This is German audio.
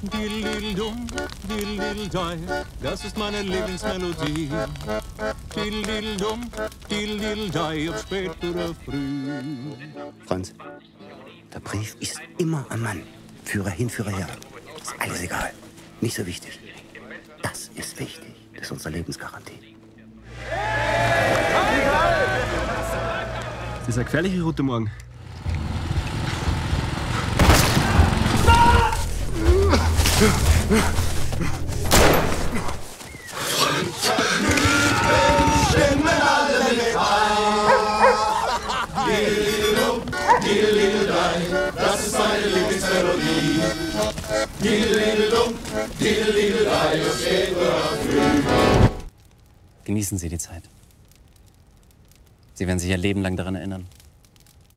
Diddle-diddle-dum, diddle-diddle-dei, das ist meine Lieblingsmelodie. Diddle-diddle-dum, diddle-diddle-dei, ob spät oder früh. Franz, der Brief ist immer am Mann. Führer hin, Führer her. Ist alles egal. Nicht so wichtig. Das ist wichtig. Das ist unsere Lebensgarantie. Das ist eine gefährliche Route morgen. Stimmen alle mit ein. Diddle-diddle-dei, das ist meine Lieblingsmelodie. Diddle-diddle-dum, diddle-diddle-dei, ob spät oder früh. Genießen Sie die Zeit. Sie werden sich Ihr Leben lang daran erinnern.